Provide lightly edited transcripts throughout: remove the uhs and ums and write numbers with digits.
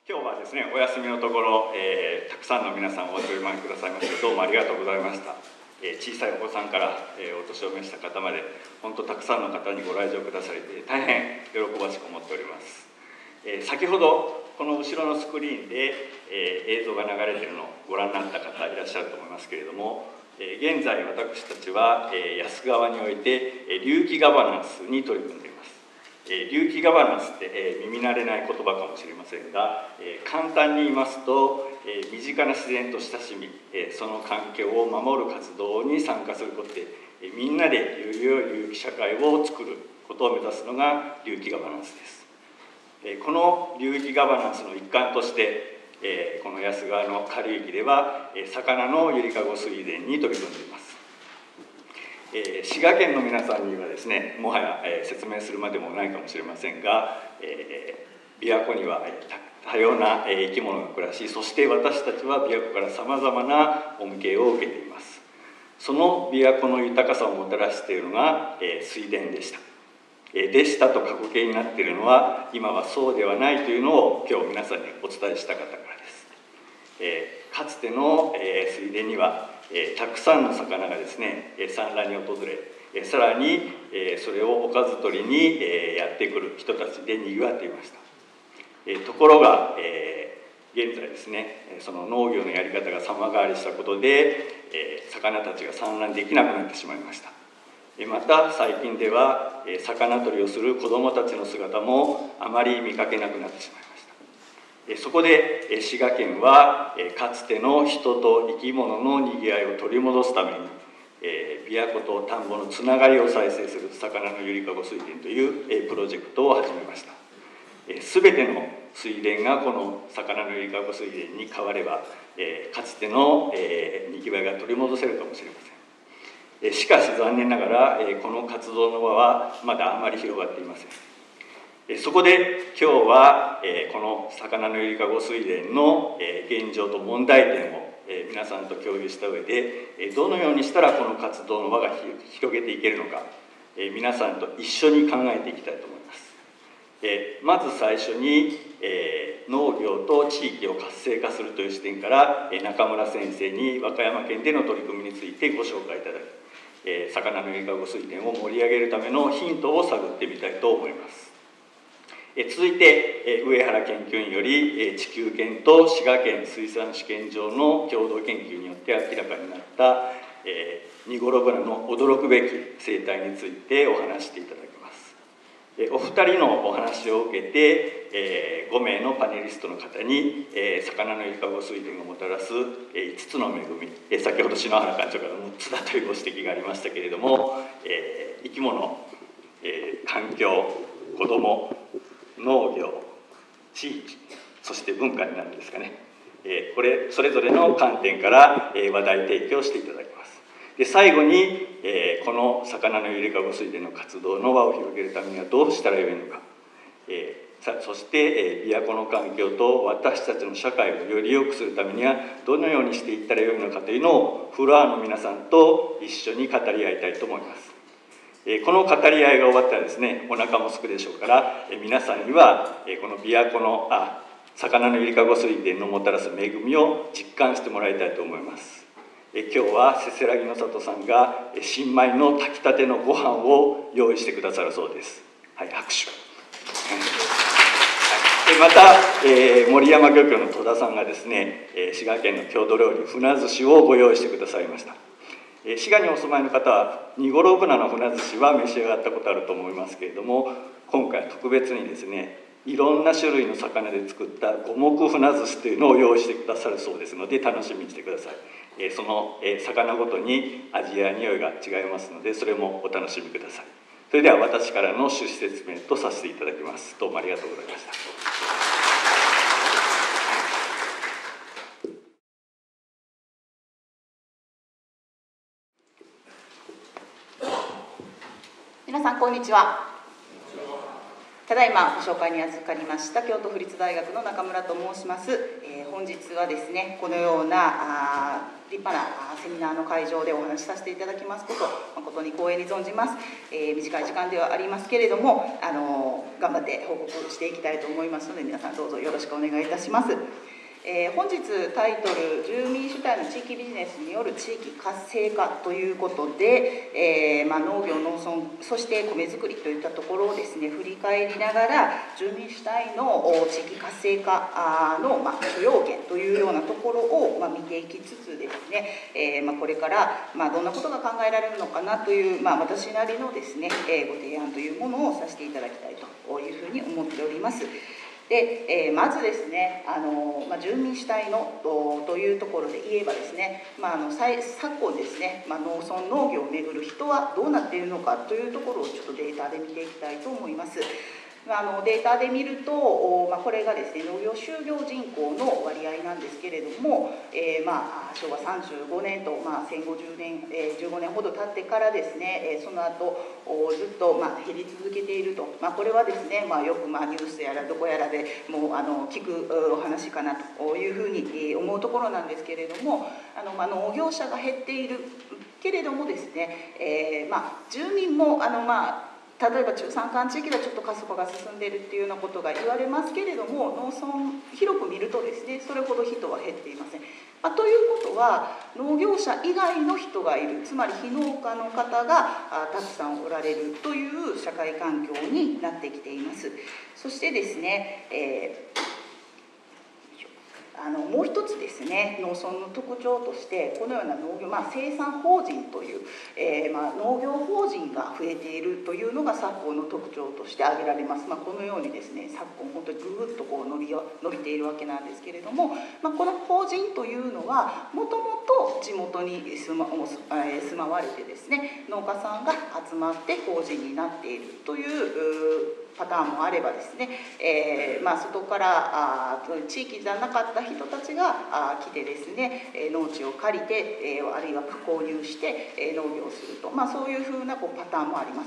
今日はですね、お休みのところ、たくさんの皆さんお集まりくださいまして、どうもありがとうございました。小さいお子さんから、お年を召した方まで、本当たくさんの方にご来場くださり、大変喜ばしく思っております。先ほどこの後ろのスクリーンで、映像が流れているのをご覧になった方いらっしゃると思いますけれども、現在私たちは、安川において流域ガバナンスに取り組んでいます。流域ガバナンスって、耳慣れない言葉かもしれませんが、簡単に言いますと、身近な自然と親しみ、その環境を守る活動に参加することで、みんなでより良い流域社会を作ることを目指すのが流域ガバナンスです。この流域ガバナンスの一環として、この安川の下流域では魚のゆりかご水田に取り組んでいます。滋賀県の皆さんにはですね、もはや説明するまでもないかもしれませんが、琵琶湖には多様な生き物が暮らし、そして私たちは琵琶湖からさまざまな恩恵を受けています。その琵琶湖の豊かさをもたらしているのが水田でした。でしたと過去形になっているのは今はそうではないというのを今日皆さんにお伝えしたかったからです。かつての水田にはたくさんの魚がですね産卵に訪れ、さらにそれをおかず取りにやってくる人たちでにぎわっていました。ところが現在ですね、その農業のやり方が様変わりしたことで魚たちが産卵できなくなってしまいました。また最近では魚取りをする子どもたちの姿もあまり見かけなくなってしまいました。そこで滋賀県はかつての人と生き物のにぎわいを取り戻すために琵琶湖と田んぼのつながりを再生する魚のゆりかご水田というプロジェクトを始めました。すべての水田がこの魚のゆりかご水田に変わればかつてのにぎわいが取り戻せるかもしれません。しかし残念ながらこの活動の輪はまだあまり広がっていません。そこで今日はこの魚のゆりかご水田の現状と問題点を皆さんと共有した上でどのようにしたらこの活動の輪が広げていけるのか皆さんと一緒に考えていきたいと思います。まず最初に農業と地域を活性化するという視点から中村先生に和歌山県での取り組みについてご紹介いただき魚のゆりかご水田を盛り上げるためのヒントを探ってみたいと思います。続いて上原研究員より地球研と滋賀県水産試験場の共同研究によって明らかになったニゴロブナの驚くべき生態についてお話していただきます。お二人のお話を受けて5名のパネリストの方に魚のゆりかご水田がもたらす5つの恵み、先ほど篠原館長から6つだというご指摘がありましたけれども、生き物、環境、子ども、農業、地域、そして文化になるんですかね、これそれぞれの観点から話題提供していただきます。で最後にこの魚のゆりかご水田の活動の輪を広げるためにはどうしたらよいのか、そして琵琶湖の環境と私たちの社会をより良くするためにはどのようにしていったらよいのかというのをフロアの皆さんと一緒に語り合いたいと思います。この語り合いが終わったらですね、お腹もすくでしょうから皆さんにはこの琵琶湖の魚のゆりかご水田のもたらす恵みを実感してもらいたいと思います。今日はせせらぎの里さんが新米の炊きたてのご飯を用意してくださるそうです。はい、拍手。また、森山漁協の戸田さんがですね滋賀県の郷土料理船寿司をご用意してくださいました。滋賀にお住まいの方はニゴロブナの船寿司は召し上がったことあると思いますけれども、今回特別にですねいろんな種類の魚で作った五目船寿司というのを用意してくださるそうですので楽しみにしてください。その魚ごとに味や匂いが違いますのでそれもお楽しみください。それでは私からの趣旨説明とさせていただきます。どうもありがとうございました。 皆さんこんにちは。 ただいまご紹介に預かりました京都府立大学の中村と申します。本日はですね、このような立派なセミナーの会場でお話しさせていただきますこと誠に光栄に存じます。短い時間ではありますけれども頑張って報告していきたいと思いますので、皆さんどうぞよろしくお願いいたします。本日タイトル「住民主体の地域ビジネスによる地域活性化」ということで、農業農村そして米作りといったところをですね振り返りながら、住民主体の地域活性化の諸要件というようなところを見ていきつつですね、これからどんなことが考えられるのかなという、私なりのですねご提案というものをさせていただきたいというふうに思っております。でまずですね住民主体のというところで言えばですね、昨今ですね、農村農業をめぐる人はどうなっているのかというところをちょっとデータで見ていきたいと思います。データで見ると、これがですね農業就業人口の割合なんですけれども、昭和35年と、戦後10年、15年ほど経ってからですね、その後ずっと減り続けていると、これはですね、よくニュースやらどこやらでもう聞くお話かなというふうに思うところなんですけれども、農業者が減っているけれどもですね、住民も例えば中山間地域ではちょっと過疎化が進んでいるっていうようなことが言われますけれども、農村広く見るとですねそれほど人は減っていません。ということは農業者以外の人がいる、つまり非農家の方がたくさんおられるという社会環境になってきています。そしてですね、もう一つですね農村の特徴としてこのような農業、生産法人という、農業法人が増えているというのが昨今の特徴として挙げられます。このようにですね昨今本当にぐっと伸びているわけなんですけれども、この法人というのはもともと地元に住まわれてですね農家さんが集まって法人になっているというパターンもあればですね、外から地域じゃなかった人たちが来てですね農地を借りて、あるいは購入して農業をすると、そういうふうなパターンもあります。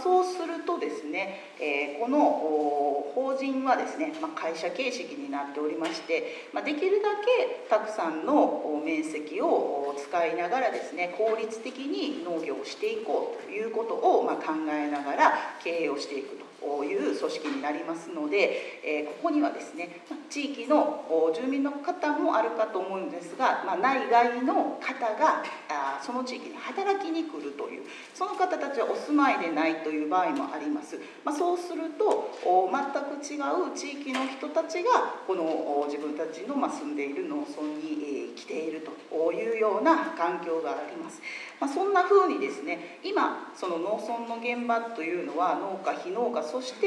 そうするとですね、この法人はですね、会社形式になっておりまして、できるだけたくさんの面積を使いながらですね効率的に農業をしていこうということを考えながら経営をしていくという組織になりますので、ここにはですね地域の住民の方もあるかと思うんですが、内外の方がその地域に働きに来るという、その方たちはお住まいでないという場合もあります。そうすると全く違う地域の人たちがこの自分たちの住んでいる農村に来ているというような環境があります。そんな風にですね今その農村の現場というのは農家非農家そして、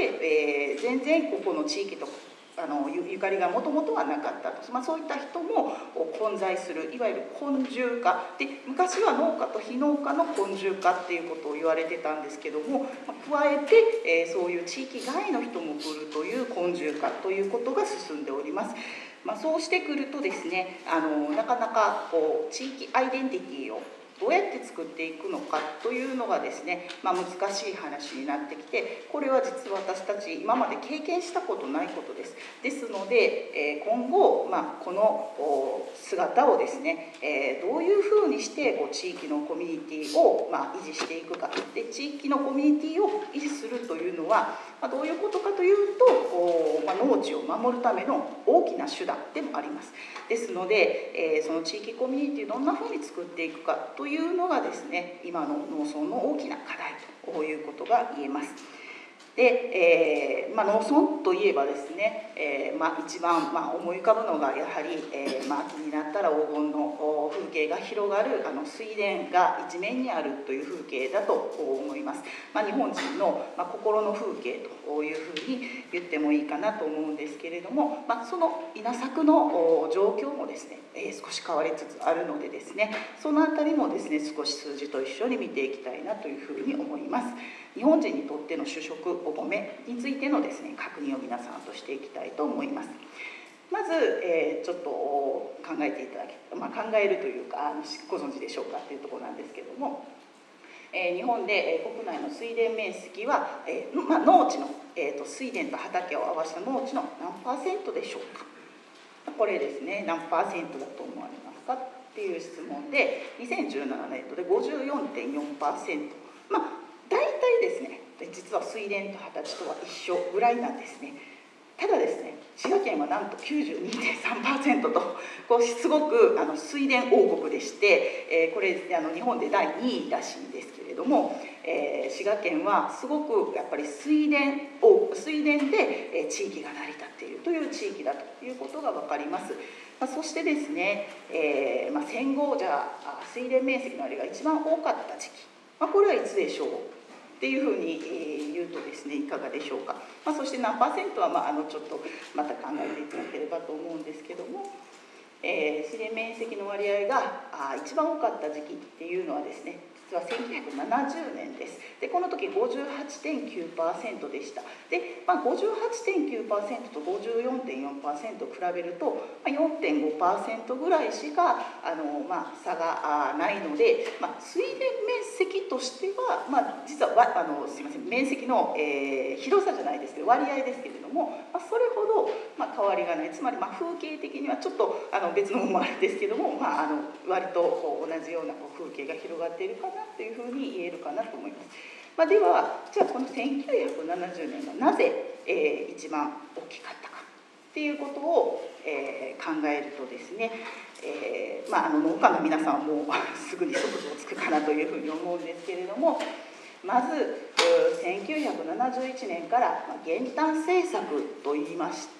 全然ここの地域とゆかりがもともとはなかったと、そういった人も混在するいわゆる混住化で、昔は農家と非農家の混住化っていうことを言われてたんですけども、加えて、そういう地域外の人も来るという混住化ということが進んでおります。そうしてくるとですねなかなか地域アイデンティティをどうやって作っていくのかというのがですね、難しい話になってきて、これは実は私たち今まで経験したことないことです。ですので、今後、この姿をですね、どういうふうにして地域のコミュニティを維持していくかで、地域のコミュニティを維持するというのはどういうことかというと、農地を守るための大きな手段でもあります。ですので、その地域コミュニティをどんなふうに作っていくかというのがですね今の農村の大きな課題ということが言えます。で、農村といえばですね、一番思い浮かぶのがやはり、秋になったら黄金の風景が広がる水田が一面にあるという風景だと思います。日本人の心の風景というふうに言ってもいいかなと思うんですけれども、その稲作の状況もですね、少し変わりつつあるのでですね、そのあたりもですね少し数字と一緒に見ていきたいなというふうに思います。日本人にとっての主食お米についてのですね確認を皆さんとしていきたいと思います。まず、ちょっと考えていただき、考えるというかご存知でしょうかというところなんですけども、 日本で国内の水田面積は、農地の、水田と畑を合わせた農地の何%でしょうか。これですね、何%だと思われますかっていう質問で、2017年度で 54.4%、大体ですね、実は水田と畑地とは一緒ぐらいなんですね。ただですね、滋賀県はなんと 92.3% とすごく水田王国でして、これ日本で第2位らしいんですけれども、滋賀県はすごくやっぱり水田で地域が成り立っているという地域だということが分かります。そしてですね、戦後じゃあ水田面積の割合が一番多かった時期、これはいつでしょうっていうふうに言うとですね、いかがでしょうか。そして何%はちょっとまた考えていただければと思うんですけども、水田面積の割合が一番多かった時期っていうのはですね、実は1970年です。でこの時 58.9% でした。で、58.9% と 54.4% を比べると、4.5% ぐらいしか差がないので、水田面積としては、実はすいません、面積の、広さじゃないですけど割合ですけれども、それほど、変わりがない。つまり風景的にはちょっと別のものもあるんですけども、割と同じような風景が広がっているかなというふうに言えるかなと思います。ではじゃあこの1970年がなぜ、一番大きかったかっていうことを、考えるとですね、農家の皆さんもすぐに想像つくかなというふうに思うんですけれども、まず1971年から減反政策といいまして、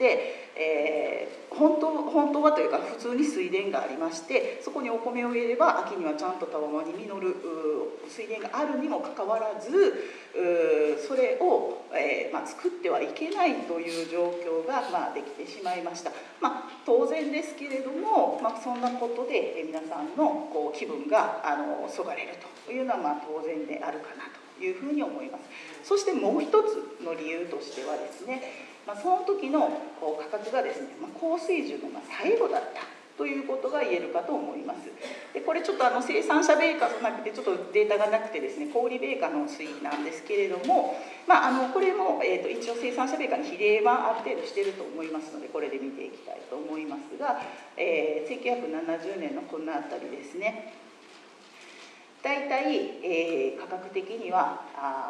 本当はというか普通に水田がありまして、そこにお米を入れれば秋にはちゃんとたわわに実る水田があるにもかかわらず、それを、作ってはいけないという状況が、できてしまいました。当然ですけれども、そんなことで皆さんの気分がそがれるというのは当然であるかなというふうに思います。そしてもう一つの理由としてはですね、その時の価格がですね、高水準の最後だったということが言えるかと思います。でこれちょっと生産者米価じゃなくてちょっとデータがなくてですね、小売米価の推移なんですけれども、これも、一応生産者米価に比例はある程度していると思いますので、これで見ていきたいと思いますが、1970年のこの辺りですね、大体、価格的には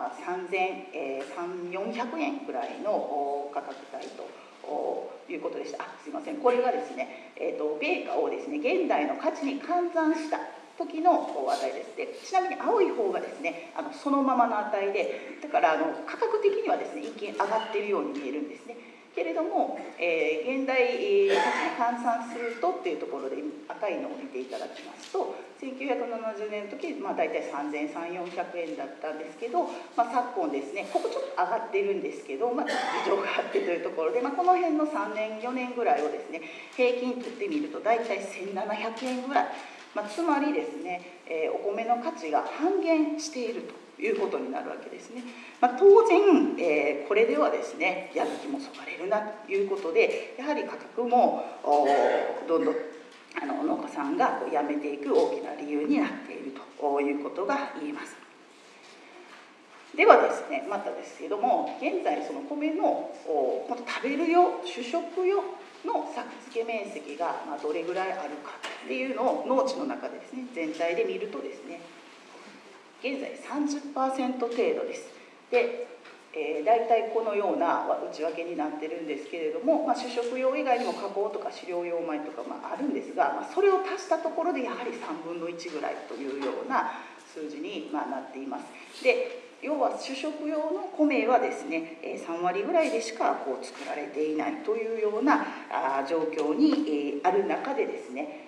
3400円ぐらいの価格帯ということでした。すいません、これがですね、米価をですね現代の価値に換算した時の値です。でちなみに青い方がですねそのままの値で、だから価格的にはですね一見上がっているように見えるんですね。けれども、現代価値に換算するとっていうところで赤いのを見ていただきますと、1970年の時、大体3300-400円だったんですけど、昨今ですね、ここちょっと上がってるんですけど、事情があってというところで、この辺の3年4年ぐらいをですね平均取ってみると大体1700円ぐらい、つまりですね、お米の価値が半減しているということになるわけですね。当然、これではですねやる気もそがれるなということで、やはり価格もどんどん農家さんがやめていく大きな理由になっているということが言えます。ではですね、またですけども、現在その米のこの食べる用、主食用の作付け面積がどれぐらいあるかっていうのを農地の中でですね全体で見るとですね、現在 30% 程度です。で、大体このような内訳になってるんですけれども、主食用以外にも加工とか飼料用米とかあるんですが、それを足したところでやはり3分の1ぐらいというような数字になっています。で要は主食用の米はですね3割ぐらいでしか作られていないというような状況にある中でですね、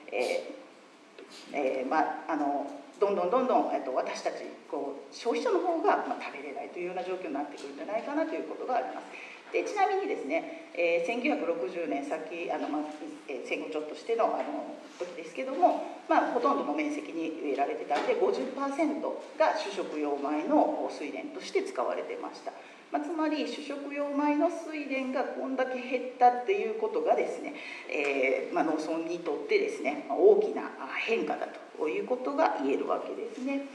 どんどん私たち消費者の方が食べれないというような状況になってくるんじゃないかなということがあります。でちなみにですね、1960年さっき戦後ちょっとしての時ですけども、ほとんどの面積に植えられてたので 50% が主食用米の水田として使われてました。つまり主食用米の水田がこんだけ減ったっていうことがですね、農村にとってですね大きな変化だということが言えるわけですね。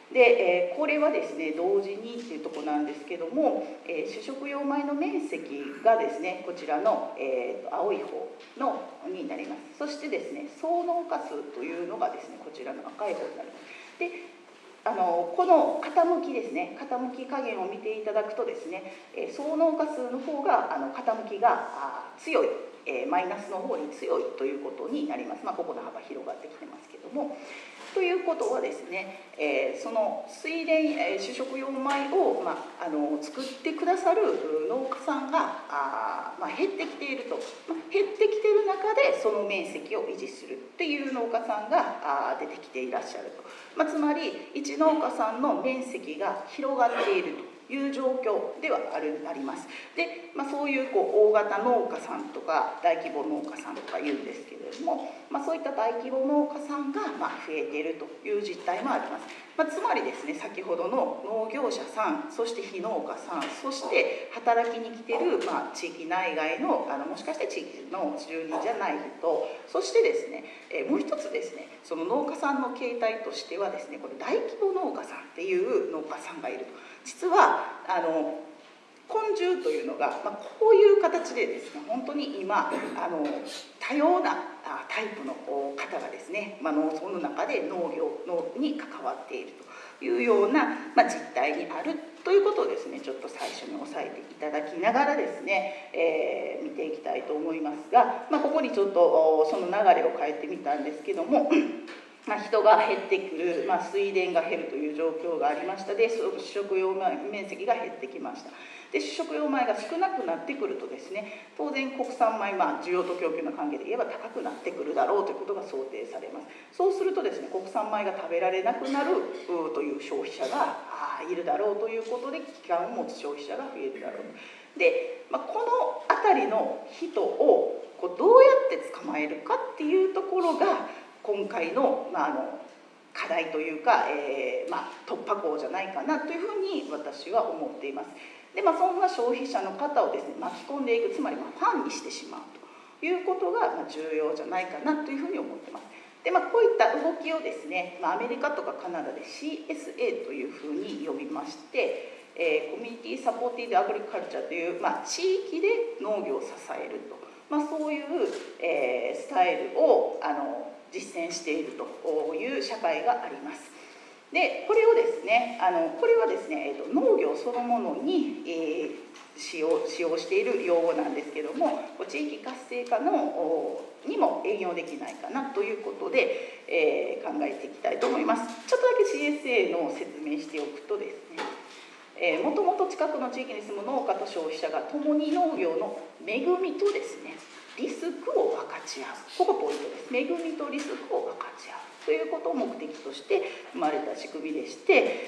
で、これはですね同時にっていうところなんですけども、主食用米の面積がですねこちらの、青い方のになります。そしてですね総農家数というのがですねこちらの赤い方になります。でこの傾きですね、傾き加減を見ていただくとですね、総農家数の方が傾きが強い、マイナスの方に強いということになります。ここの幅広がってきてますけども。ということはですね、その水田、主食用米を、作ってくださる農家さんが減ってきていると、減ってきている中でその面積を維持するっていう農家さんが出てきていらっしゃると、つまり一農家さんの面積が広がっているという状況ではあります。で、そういう大型農家さんとか大規模農家さんとか言うんですけれども、そういった大規模農家さんが増えているという実態もあります。つまりですね、先ほどの農業者さん、そして非農家さん、そして働きに来てる、地域内外のもしかして地域の住人じゃない人、そしてですね、もう一つですね、その農家さんの形態としてはですね、これ大規模農家さんっていう農家さんがいると。実は昆虫というのが、こういう形でですね本当に今多様なタイプの方がですね、農村の中で農業に関わっているというような、実態にあるということをですねちょっと最初に押さえていただきながらですね、見ていきたいと思いますが、ここにちょっとその流れを変えてみたんですけども人が減ってくる、水田が減るという状況がありました。で、主食用米面積が減ってきました。で、主食用米が少なくなってくるとですね、当然国産米、需要と供給の関係で言えば高くなってくるだろうということが想定されます。そうするとですね、国産米が食べられなくなるという消費者がいるだろうということで、危機感を持つ消費者が増えるだろう。で、この辺りの人をどうやって捕まえるかっていうところが今回の、課題というか、突破口じゃないかなというふうに私は思っています。で、そんな消費者の方をですね巻き込んでいく、つまりファンにしてしまうということが重要じゃないかなというふうに思っています。で、こういった動きをですね、アメリカとかカナダで CSA というふうに呼びまして、コミュニティサポーティドアグリカルチャーという、地域で農業を支えると、そういう、スタイルを実践しているという社会があります。で、これをですね、これはですね、農業そのものに、使用している用語なんですけども、地域活性化のにも応用できないかなということで、考えていきたいと思います。ちょっとだけ CSA の説明しておくとですね、もともと近くの地域に住む農家と消費者が共に農業の恵みとですねリスクを分かち合う、ここポイントです。恵みとリスクを分かち合うということを目的として生まれた仕組みでして、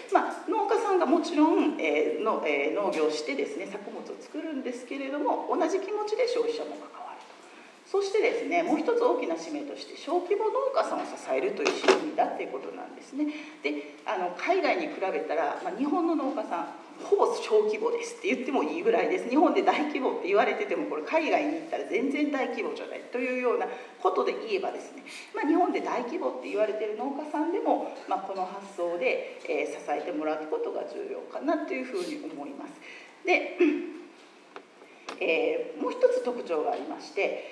農家さんがもちろん、農業をしてですね作物を作るんですけれども、同じ気持ちで消費者も関わると。そしてですね、もう一つ大きな使命として小規模農家さんを支えるという仕組みだということなんですね。で、海外に比べたら、日本の農家さんほぼ小規模ですって言ってもいいぐらいです。日本で大規模って言われてても、これ海外に行ったら全然大規模じゃないというようなことで言えばですね、日本で大規模って言われている農家さんでも、この発想で、支えてもらうことが重要かなというふうに思います。で、もう一つ特徴がありまして、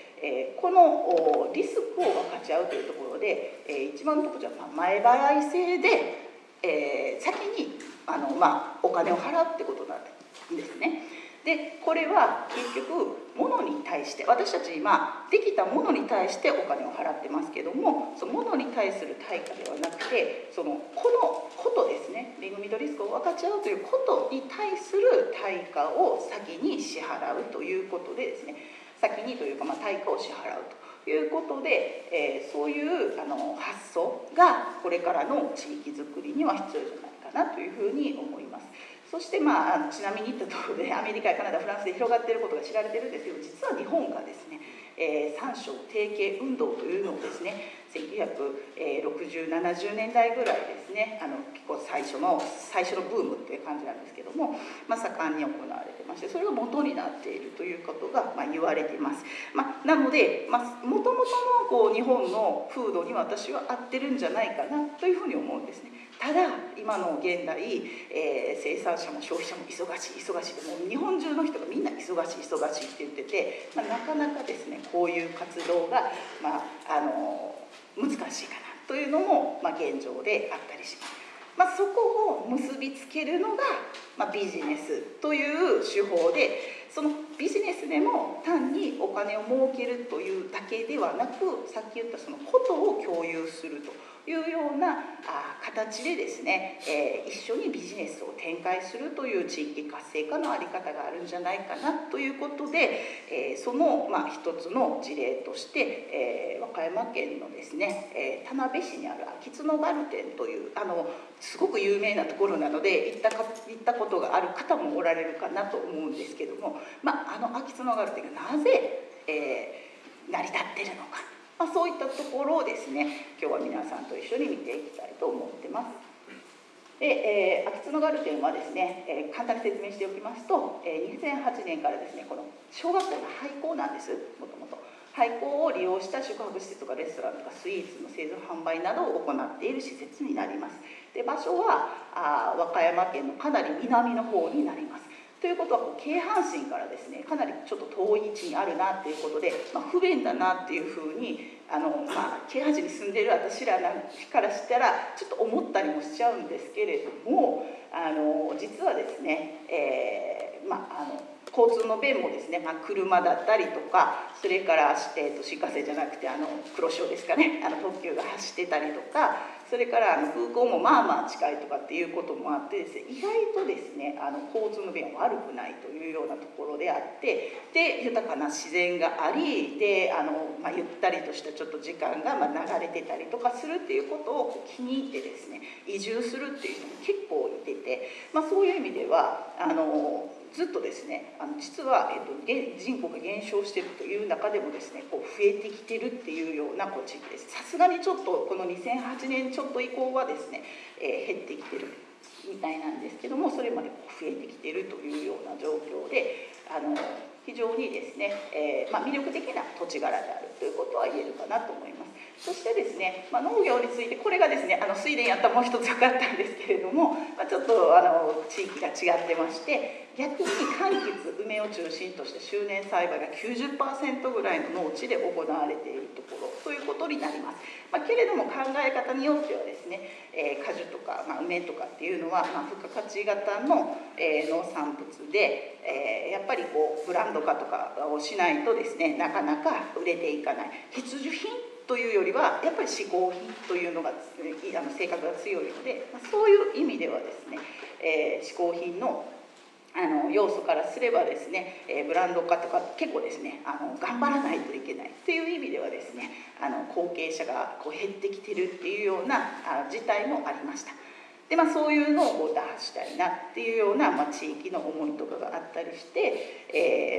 このリスクを分かち合うというところで、一番の特徴は前払い制で、先にお金を払うってことなんですね。で、これは結局物に対して、私たち今できたものに対してお金を払ってますけども、その物に対する対価ではなくて、このことですね、恵みとリスクを分かち合うということに対する対価を先に支払うということでですね、先にというか、対価を支払うということで、そういう発想がこれからの地域づくりには必要じゃないかなというふうに思います。そして、ちなみに言ったところでアメリカやカナダ、フランスで広がっていることが知られているんですけど、実は日本がですね、三省提携運動というのをですね、1960、70年代ぐらいですね、結構最初のブームっていう感じなんですけども、盛んに行われてまして、それが元になっているということが言われています。なので、もともとの日本の風土に私は合ってるんじゃないかなというふうに思うんですね。 ただ今の現代、生産者も消費者も忙しいでもう日本中の人がみんな忙しいって言ってて、なかなかですねこういう活動が、難しいかなというのも、現状であったりします。そこを結びつけるのが、ビジネスという手法で、そのビジネスでも単にお金を儲けるというだけではなく、さっき言ったそのことを共有するというような形でですね、一緒にビジネスを展開するという地域活性化の在り方があるんじゃないかなということで、その一つの事例として、和歌山県のですね、田辺市にある秋津のガルテンというすごく有名なところなので行ったことがある方もおられるかなと思うんですけども、秋津のガルテンがなぜ、成り立っているのか、そういったところをですね今日は皆さんと一緒に見ていきたいと思ってます。で、秋津のガルテンはですね、簡単に説明しておきますと、2008年からですねこの小学校の廃校なんです。もともと廃校を利用した宿泊施設とかレストランとかスイーツの製造販売などを行っている施設になります。で、場所は和歌山県のかなり南の方になります。ということは京阪神からですねかなりちょっと遠い位置にあるなっていうことで、不便だなっていうふうに京阪神に住んでいる私らからしたらちょっと思ったりもしちゃうんですけれども、実はですね、交通の便もですね、車だったりとか、それから新幹線じゃなくて黒潮ですかね、特急が走ってたりとか、それから空港も近いとかっていうこともあってですね、意外とですね交通の便は悪くないというようなところであって、で豊かな自然がありでゆったりとしたちょっと時間が流れてたりとかするっていうことを気に入ってですね移住するっていう人も結構いてて、そういう意味ではずっとですね実は、人口が減少しているという中でもですね増えてきてるっていうような地域です。さすがにちょっとこの2008年ちょっと以降はですね、減ってきてるみたいなんですけども、それまで増えてきているというような状況で非常にですね、魅力的な土地柄であるということは言えるかなと思います。そしてですね、農業についてこれがですね水田やったらもう一つ分かったんですけれども、ちょっと地域が違ってまして、逆に柑橘梅を中心とした周年栽培が 90% ぐらいの農地で行われているところということになります。けれども考え方によってはですね、果樹とか、梅とかっていうのは、付加価値型の、農産物で、やっぱりブランド化とかをしないとですねなかなか売れていかない必需品というよりはやっぱり嗜好品というのが性格が強いので、そういう意味ではですね、嗜好品の要素からすればですね、ブランド化とか結構ですね頑張らないといけないという意味ではですね後継者が減ってきてるっていうような事態もありました。でそういうのを打破したいなっていうような、地域の思いとかがあったりして、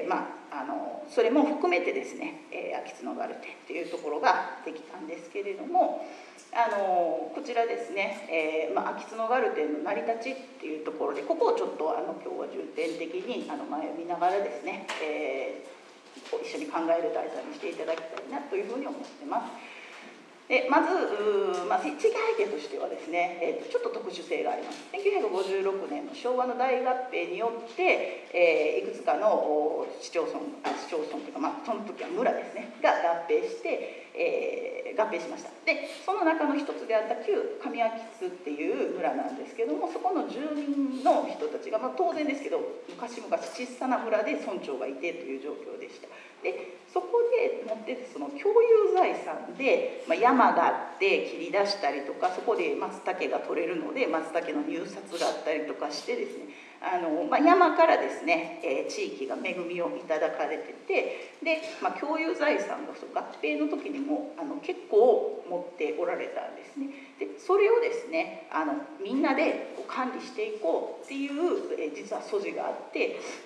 それも含めてですね、秋津のガルテンっていうところができたんですけれども、こちらですね、秋津のガルテンの成り立ちっていうところで、ここをちょっと今日は重点的に前を見ながらですね、一緒に考える題材にしていただきたいなというふうに思ってます。まず、地域背景としてはですね、ちょっと特殊性があります。1956年の昭和の大合併によって、いくつかの市町村というか、その時は村ですねが合併して、合併しました。でその中の一つであった旧上秋津っていう村なんですけども、そこの住民の人たちが、当然ですけど昔々小さな村で村長がいてという状況でした。でそこでもってその共有財産で、山があって切り出したりとか、そこで松茸が取れるので松茸の入札があったりとかしてですね山からですね、地域が恵みをいただかれてて、で、共有財産が合併の時にも結構持っておられたんですね。でそれをですねみんなで管理していこうっていう、実は素地があって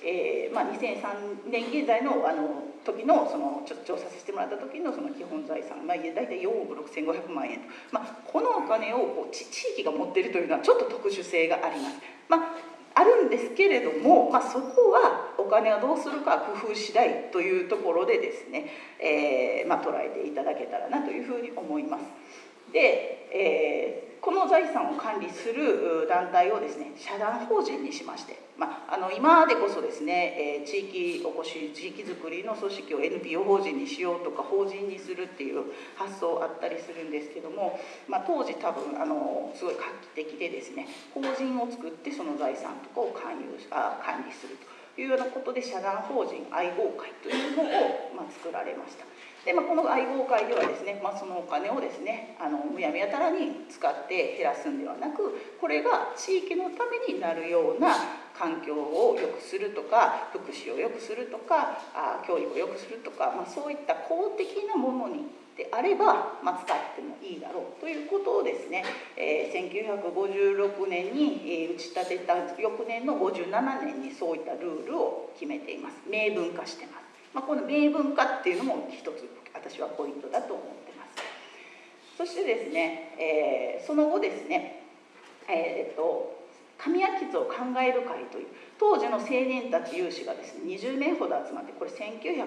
、2003年現在の時の調査させてもらった時のその基本財産、大体4億6500万円と、このお金を地域が持っているというのはちょっと特殊性があります。あるんですけれども、そこはお金はどうするか工夫次第というところでですね、捉えていただけたらなというふうに思います。で、 この財産を管理する団体をですね社団法人にしまして、今でこそですね、地域おこし地域づくりの組織を NPO 法人にしようとか法人にするっていう発想あったりするんですけども、当時多分すごい画期的でですね、法人を作ってその財産とかを管理するというようなことで社団法人愛護会というのを作られました。でこの愛護会ではですね、そのお金をですねむやみやたらに使って減らすんではなく、これが地域のためになるような環境を良くするとか福祉を良くするとか教育を良くするとか、そういった公的なものにであれば、使ってもいいだろうということをですね、1956年に打ち立てた翌年の57年にそういったルールを決めています。明文化してます。この明文化っていうのも一つ私はポイントだと思ってます。そしてですね、その後ですね、神谷津を考える会という当時の青年たち有志がですね20名ほど集まって、これ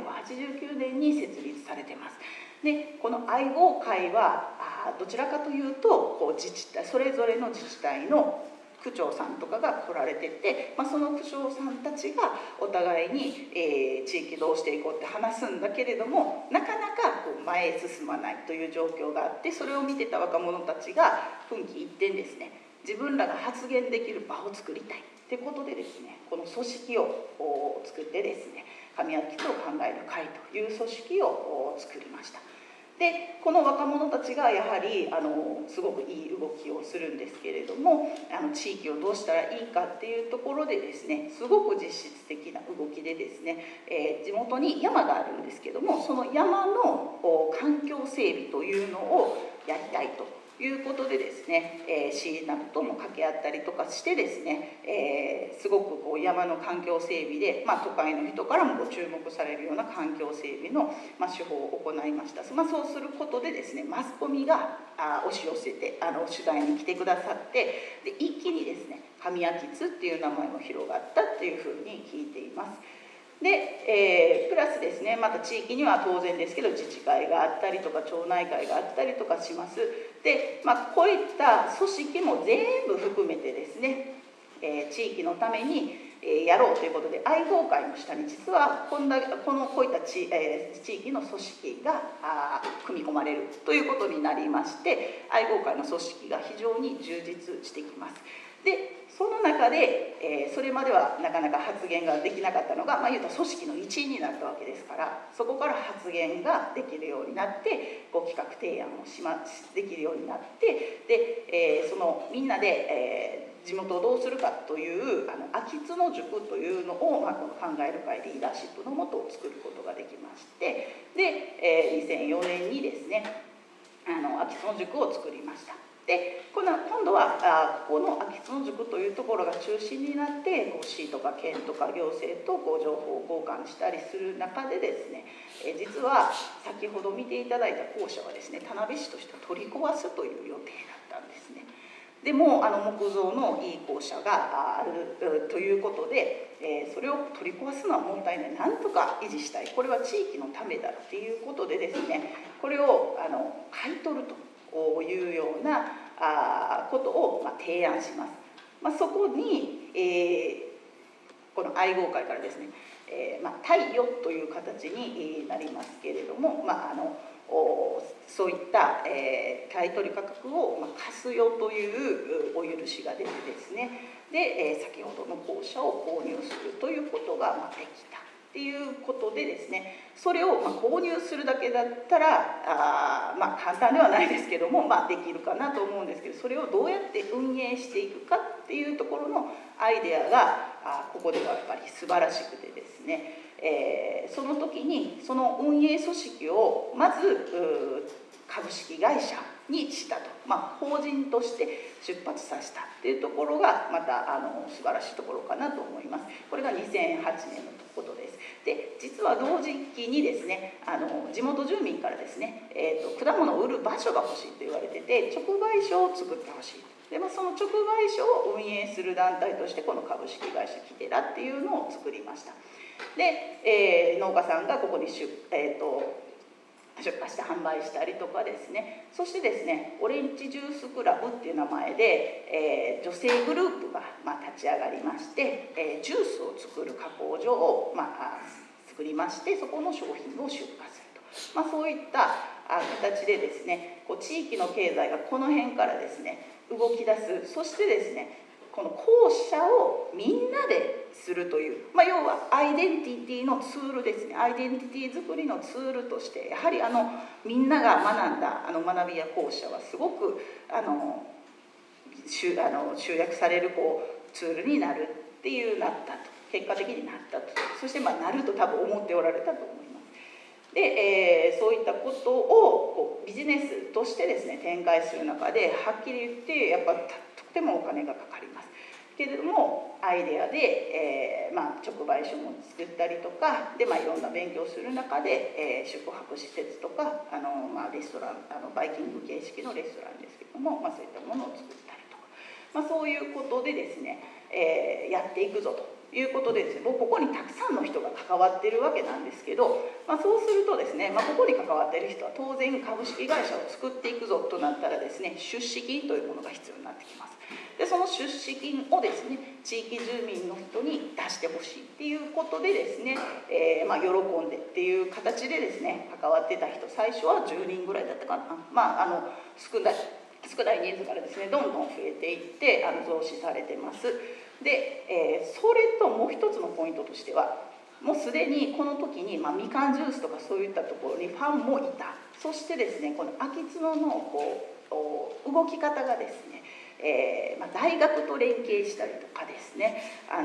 1989年に設立されてます。でこの愛護会はどちらかというと自治体それぞれの自治体の区長さんとかが来られてて、その区長さんたちがお互いに、地域どうしていこうって話すんだけれども、なかなか前へ進まないという状況があって、それを見てた若者たちが奮起一転ですね、自分らが発言できる場を作りたいってことでですね、この組織を作ってですね、神谷基地を考える会という組織を作りました。でこの若者たちがやはりすごくいい動きをするんですけれども、地域をどうしたらいいかっていうところでですね、すごく実質的な動きでですね、地元に山があるんですけども、その山の環境整備というのをやりたいということでですね、市などとも掛け合ったりとかしてですね、すごく山の環境整備で、都会の人からも注目されるような環境整備の、手法を行いました。そうすることでですね、マスコミが押し寄せて取材に来てくださって、で一気にですね神谷津っていう名前も広がったっていうふうに聞いています。で、プラスですね、また地域には当然ですけど自治会があったりとか町内会があったりとかします。で、こういった組織も全部含めてですね、地域のためにやろうということで、愛護会の下に実はこういった地域の組織が組み込まれるということになりまして、愛護会の組織が非常に充実してきます。でその中で、それまではなかなか発言ができなかったのが、言うと組織の一員になったわけですから、そこから発言ができるようになって、企画提案をできるようになって、で、みんなで、地元をどうするかという秋津の塾というのを、この考える会リーダーシップのもとを作ることができまして、で、2004年にですね秋津の塾を作りました。で今度はここの秋津の塾というところが中心になって市とか県とか行政と情報交換したりする中でですね、実は先ほど見ていただいた校舎はですね田辺市としては取り壊すという予定だったんですね。でも木造のいい校舎があるということで、それを取り壊すのはもったいない、なんとか維持したい、これは地域のためだっていうことでですね、これを買い取るというようなことを提案します。そこに、この愛護会からですね、貸与という形になりますけれども、そういった、買い取り価格を貸すよというお許しが出てですね、で、先ほどの校舎を購入するということができたっていうことでですね、それを購入するだけだったら簡単ではないですけども、できるかなと思うんですけど、それをどうやって運営していくかっていうところのアイデアがここではやっぱり素晴らしくてですね、その時にその運営組織をまず株式会社にしたと、法人として出発させたっていうところがまた素晴らしいところかなと思います。これが2008年のことです。で実は同時期にですね地元住民からですね、果物を売る場所が欲しいと言われてて、直売所を作ってほしい。でその直売所を運営する団体としてこの株式会社キテラっていうのを作りました。で、農家さんがここに出荷して販売したりとかですね、そしてですねオレンジジュースクラブっていう名前で、女性グループが、立ち上がりまして、ジュースを作る加工所を、作りまして、そこの商品を出荷すると、そういった形でですね、こう地域の経済がこの辺からですね動き出す。そしてですねこの校舎をみんなでするという、要はアイデンティティのツールですね。アイデンティティ作りのツールとして、やはりみんなが学んだ学びや校舎はすごく集約されるツールになるっていうなったと、結果的になったと、そしてなると多分思っておられたと思います。で、そういったことをビジネスとしてですね展開する中で、はっきり言ってやっぱとてもお金がかかりますけれども、アイデアで、直売所も作ったりとかで、いろんな勉強する中で、宿泊施設とかレストランバイキング形式のレストランですけども、そういったものを作ったりとか、そういうことでですね、やっていくぞということでですね、ここにたくさんの人が関わっているわけなんですけど、そうするとですね、ここに関わっている人は当然株式会社を作っていくぞとなったらですね、出資金というものが必要になってきます。でその出資金をですね地域住民の人に出してほしいっていうことでですね、喜んでっていう形でですね関わってた人、最初は10人ぐらいだったかな、少ない人数からですねどんどん増えていって増資されてます。で、それともう一つのポイントとしては、もうすでにこの時に、みかんジュースとかそういったところにファンもいた。そしてですねこの秋角の動き方がですね、大学と連携したりとかですね、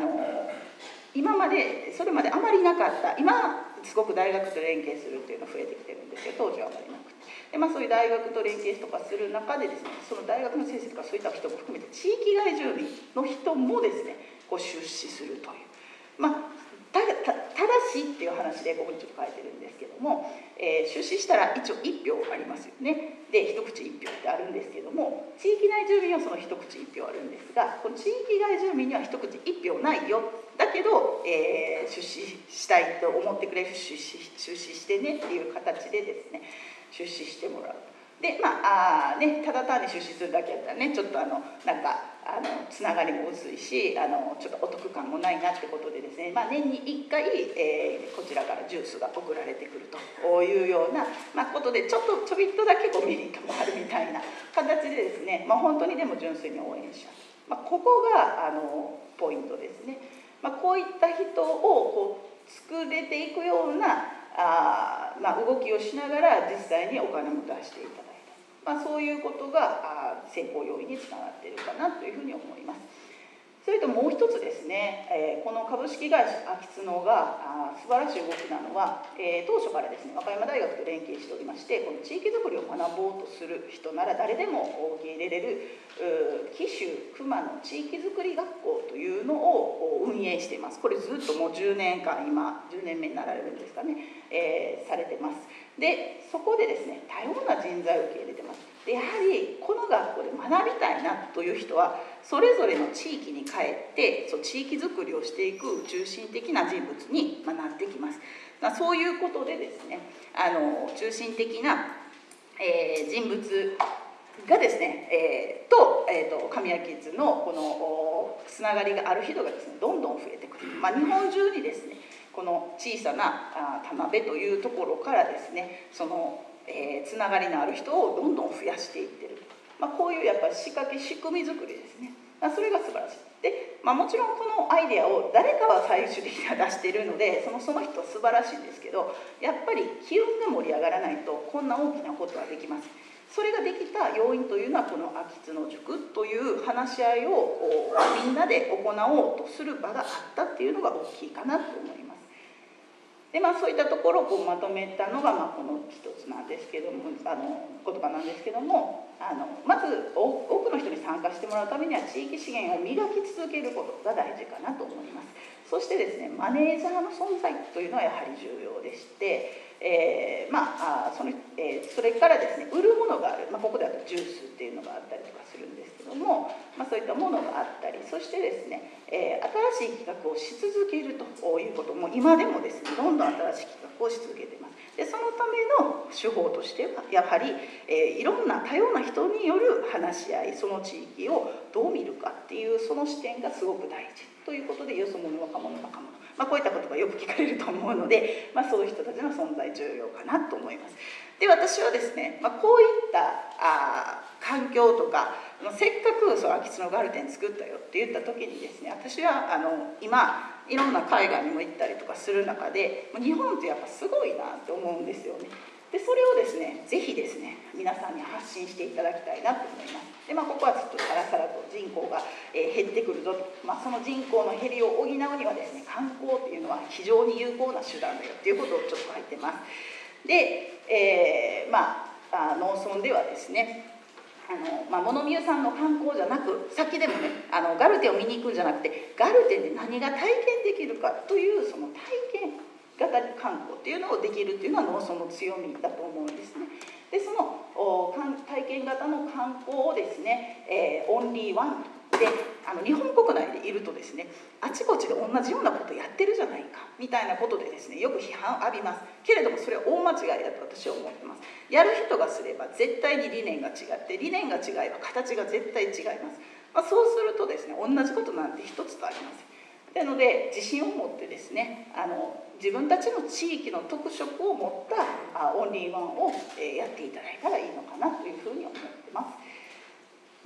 それまであまりなかった、今すごく大学と連携するっていうのが増えてきてるんですけど、当時はあまりなくて、で、そういう大学と連携とかする中でですね、その大学の先生とかそういった人も含めて地域外住民の人もですね出資するという、ただしっていう話でここにちょっと書いてるんですけども、出資したら一応1票ありますよね。で一口1票ってあるんですけども、地域内住民はその一口1票あるんですが、この地域外住民には一口1票ないよ、だけど、出資したいと思ってくれる出資してねっていう形でですね出資してもらう。でただ単に出資するだけやったらね、ちょっとつながりも薄いし、ちょっとお得感もないなってことでですね、年に1回、こちらからジュースが送られてくるというような、ことでちょびっとだけメリットもあるみたいな形でですね、本当にでも純粋に応援します。ここがポイントですね。こういった人を作れていくような動きをしながら実際にお金も出していただいた、そういうことが成功要因につながっているかなというふうに思います。それともう一つですね、この株式会社秋角が素晴らしい動きなのは、当初からですね和歌山大学と連携しておりまして、この地域づくりを学ぼうとする人なら誰でも受け入れれる紀州熊野地域づくり学校というのを運営しています。これずっともう10年間、今10年目になられるんですかね、されてます。でそこでですね多様な人材を受け入れてます。でやはりこの学校で学びたいなという人はそれぞれの地域に帰って地域づくりをしていく中心的な人物になってきます。そういうことでですね中心的な、人物がですね、神谷キッズのこのつながりがある人がですねどんどん増えてくる。日本中にですねこの小さな田辺というところからですねつながりのある人をどんどん増やしていってる、こういうやっぱり仕掛け仕組み作りですね、それが素晴らしい。で、もちろんこのアイデアを誰かは最終的には出しているのでその人は素晴らしいんですけど、やっぱり機運が盛り上がらないとこんな大きなことはできません。それができた要因というのはこの秋角塾という話し合いをみんなで行おうとする場があったっていうのが大きいかなと思います。でそういったところをまとめたのがこの一つなんですけども、言葉なんですけども、まず多くの人に参加してもらうためには地域資源を磨き続けることが大事かなと思います。そしてですねマネージャーの存在というのはやはり重要でして、それからですね売るものがある、ここではジュースっていうのがあったりとかするんですけども、そういったものがあったり、そしてですね、新しい企画をし続けるということも今でもですねどんどん新しい企画をし続けています。でそのための手法としてはやはり、いろんな多様な人による話し合い、その地域をどう見るかっていうその視点がすごく大事ということで、よそ者若者若者、こういったことがよく聞かれると思うので、そういう人たちの存在重要かなと思います。で、私はですね、こういった環境とか、せっかく空き巣のガルテン作ったよって言った時にですね、私は今いろんな海外にも行ったりとかする中で、日本ってやっぱすごいなって思うんですよね。でそれをですね、ぜひですね皆さんに発信していただきたいなと思います。で、ここはちょっとさらさらと人口が減ってくるぞと、その人口の減りを補うにはですね、観光っていうのは非常に有効な手段だよっていうことをちょっと書いてます。で、農村ではですね、物見湯さんの観光じゃなく、先でもねガルテンを見に行くんじゃなくて、ガルテンで何が体験できるかというその体験型観光っていうのをできるっていうのは農村の強みだと思うんですね。でその体験型の観光をですね、オンリーワンで日本国内でいるとですね、あちこちで同じようなことやってるじゃないかみたいなことでですね、よく批判を浴びますけれども、それは大間違いだと私は思ってます。やる人がすれば絶対に理念が違って、理念が違えば形が絶対違います。そうするとですね、同じことなんて一つとありません。なので自信を持ってですね、自分たちの地域の特色を持ったオンリーワンをやっていただいたらいいのかなというふうに思ってます。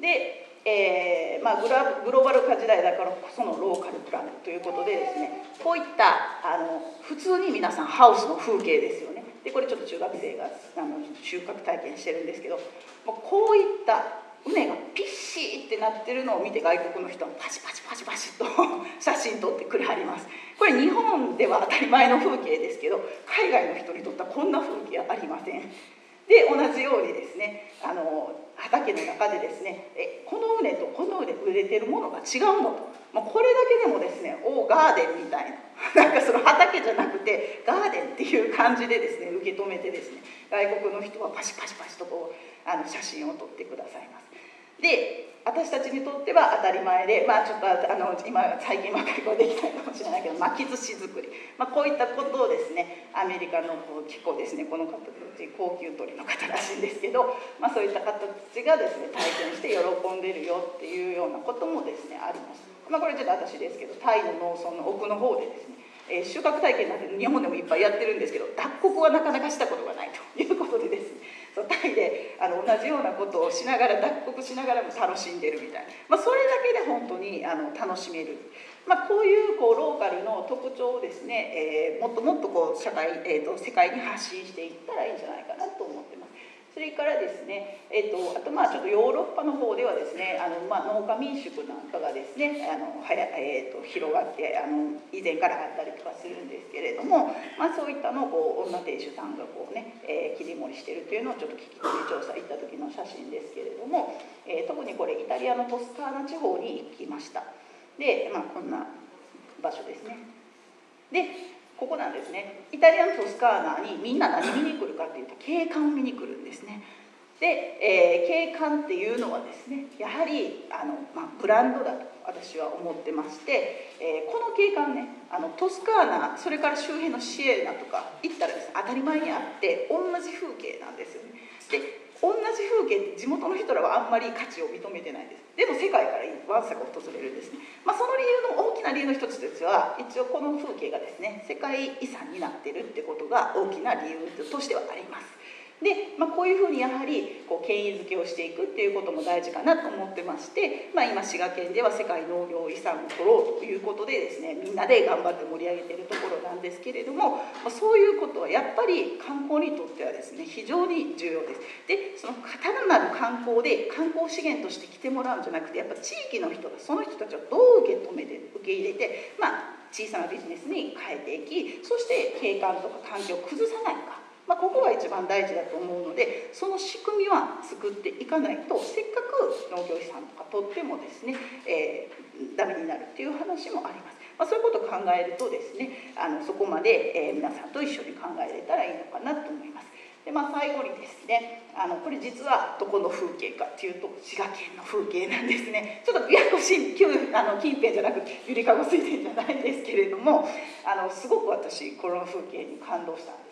で、グローバル化時代だからこそのローカルプランということでですね、こういった普通に皆さんハウスの風景ですよね。でこれちょっと中学生が収穫体験してるんですけど、こういった畝がピッシーってなってるのを見て、外国の人はパチパチパチパチと写真撮ってくれはります。これ日本では当たり前の風景ですけど、海外の人にとってはこんな風景はありません。で同じようにですね、畑の中でですね、この畝とこの畝植えてるものが違うのと、これだけでもですね、ガーデンみたいな、なんかその畑じゃなくてガーデンっていう感じでですね受け止めてですね、外国の人はパシパシパシとこう写真を撮ってくださいます。で私たちにとっては当たり前で、ちょっと今最近若い子はできないかもしれないけど、巻き寿司作り、こういったことをですね、アメリカの結構ですね、この方たち高級鳥の方らしいんですけど、そういった方たちがですね体験して喜んでるよっていうようなこともですねあります。これちょっと私ですけど、タイの農村の奥の方でですね、収穫体験なんて日本でもいっぱいやってるんですけど、脱穀はなかなかしたことがないということでですね、タイで同じようなことをしながら、脱穀しながらも楽しんでるみたいな、それだけで本当に楽しめる、こういうローカルの特徴をですね、もっともっと世界に発信していったらいいんじゃないかなと思ってます。それからですね、あとちょっとヨーロッパの方ではですね、農家民宿なんかがですね広がって以前からあったりとかするんですけれども、そういったのを女亭主さんが切り盛りしているというのをちょっと聞き取り調査行った時の写真ですけれども、特にこれイタリアのトスカーナ地方に行きました。で、こんな場所ですね。でここなんですね。イタリアのトスカーナにみんな何見に来るかっていうと、景観を見に来るんですね。で、景観っていうのはですね、やはりブランドだと私は思ってまして、この景観ね、トスカーナ、それから周辺のシエナとか行ったらですね、当たり前にあって同じ風景なんですよね。で同じ風景って地元の人らはあんまり価値を認めてないんです。でも世界からわんさか訪れるんですね。その理由の大きな理由の一つとしては、一応この風景がですね世界遺産になっているってことが大きな理由としてはあります。で、こういうふうにやはり権威づけをしていくっていうことも大事かなと思ってまして、今滋賀県では世界農業遺産を取ろうということでですね、みんなで頑張って盛り上げているところなんですけれども、そういうことはやっぱり観光にとってはですね非常に重要です。でその単なる観光で観光資源として来てもらうんじゃなくて、やっぱ地域の人がその人たちをどう受け止めて受け入れて、小さなビジネスに変えていき、そして景観とか環境を崩さないか、ここが一番大事だと思うので、その仕組みは作っていかないと、せっかく農業遺産とかとってもですね、ダメになるっていう話もあります。そういうことを考えるとですね、そこまで、皆さんと一緒に考えれたらいいのかなと思います。で最後にですね、これ実はどこの風景かっていうと滋賀県の風景なんですね。ちょっと琵琶湖近辺じゃなくゆりかご水田じゃないんですけれども、すごく私この風景に感動したんです。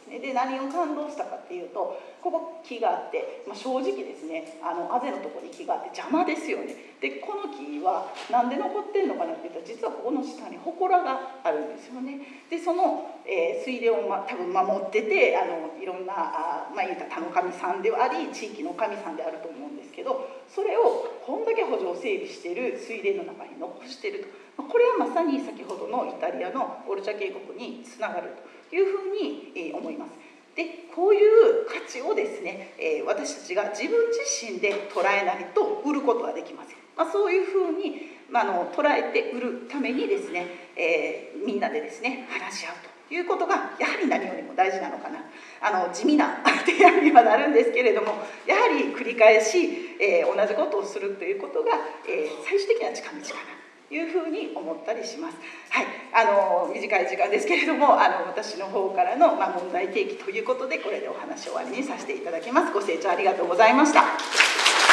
ね。で何を感動したかっていうと、ここ木があって、正直ですねあぜのところに木があって邪魔ですよね。でこの木はなんで残ってるのかなって言ったら、実はここの下に祠があるんですよね。でその、水田を、多分守ってていろんな言うたら田の神さんであり地域の神さんであると思うんですけど、それをこんだけ補助を整備している水田の中に残していると、これはまさに先ほどのイタリアのオルチャ渓谷につながるというふうに思います。でこういう価値をですね、私たちが自分自身で捉えないと売ることはできません。そういうふうに、捉えて売るためにですね、みんなでですね話し合うということがやはり何よりも大事なのかな。地味な提案にはなるんですけれども、やはり繰り返し、同じことをするということが、最終的な近道かなというふうに思ったりします。はい、短い時間ですけれども私の方からの、問題提起ということで、これでお話を終わりにさせていただきます。ご清聴ありがとうございました。